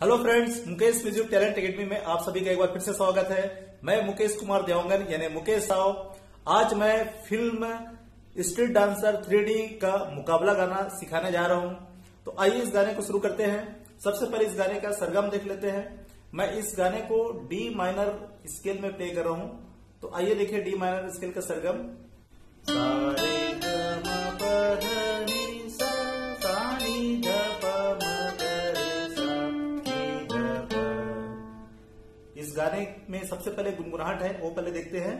Hello friends, Mukesh music talent academy में आप सभी का एक बार फिर से स्वागत है। मैं मुकेश कुमार देवंगन यानी मुकेश साव। आज मैं फिल्म स्ट्रीट डांसर 3D का मुकाबला गाना सिखाने जा रहा हूं। तो आइए इस गाने को शुरू करते हैं। सबसे पहले इस गाने का सरगम देख लेते हैं। मैं इस गाने को डी माइनर स्केल में प्ले कर रहा हूं। तो आइए देखिए डी माइनर स्केल का सरगम। इस गाने में सबसे पहले गुनगुनाहट है, वो पहले देखते हैं।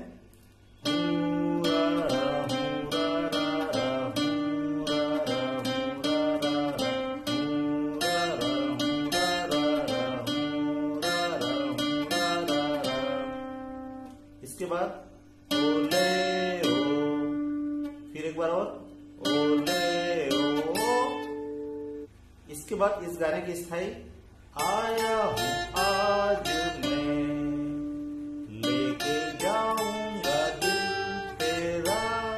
इसके बाद ओले ओ, फिर एक बार और ओले ओ। इसके बाद इस गाने की स्थाई आया हूं आज मैं लेके जाऊंगा दिल तेरा,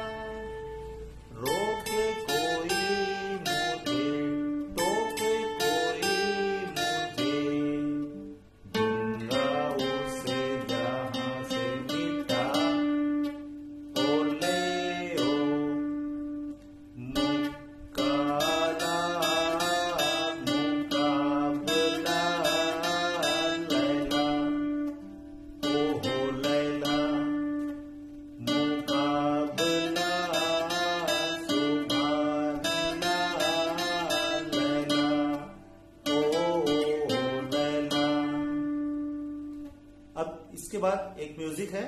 रोके कोई मुझे टोके कोई मुझे, दूंगा उसे जहां से मिटा। ओले ओ मुकाला अब इसके बाद एक म्यूजिक है।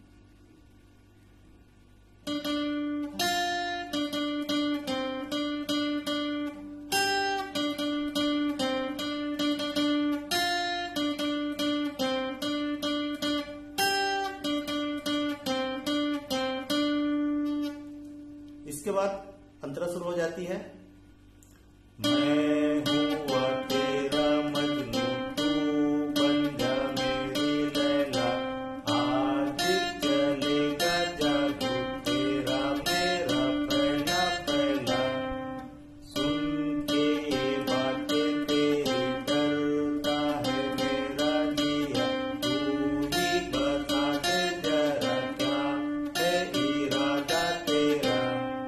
इसके बाद अंतरा शुरू हो जाती है। मैं हुआ तेरा मजनू, तू बन जा मेरी लैला, आज चलेगा जादू तेरा मेरा पहला पहला, सुन के ये बातें तेरी डरता है मेरा जिया, तू ही बता दे जरा क्या है इरादा तेरा,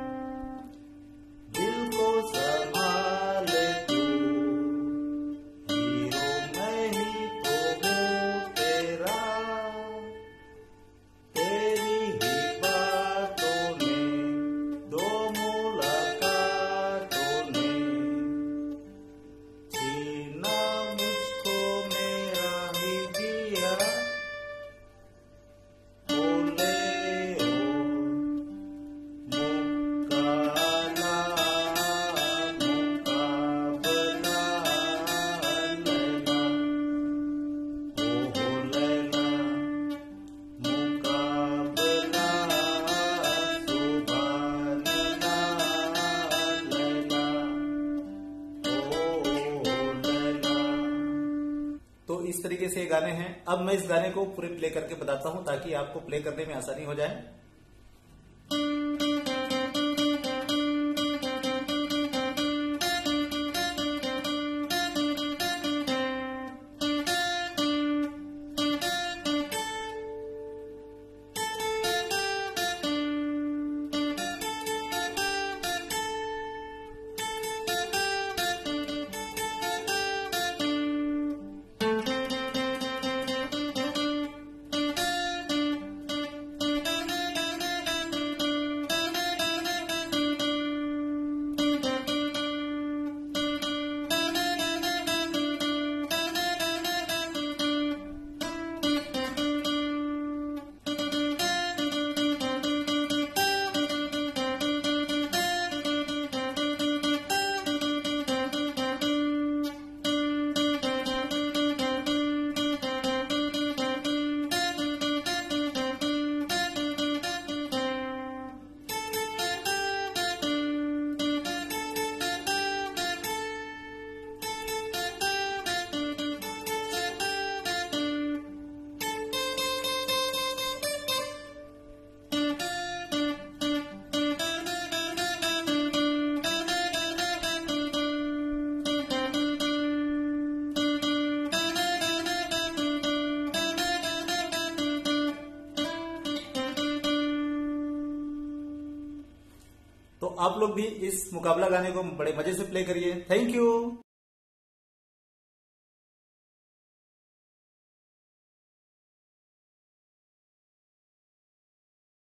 दिल को संभाले तू, हीरो मैं ही तो हूँ तेरा, तेरी ही बातों ने, दो मुलाकातों ने, छीना मुझको मेरा ही जिया। ओले ओ मुकाला मुकाबला लैला, ओहो लैला मुकाबला सुभानिया लैला, ओहो लैला। तो इस तरीके से ये गाने हैं। अब मैं इस गाने को पूरे प्ले करके बताता हूं ताकि आपको प्ले करने में आसानी हो जाए। आप लोग भी इस मुकाबला गाने को बड़े मजे से प्ले करिए। Thank you.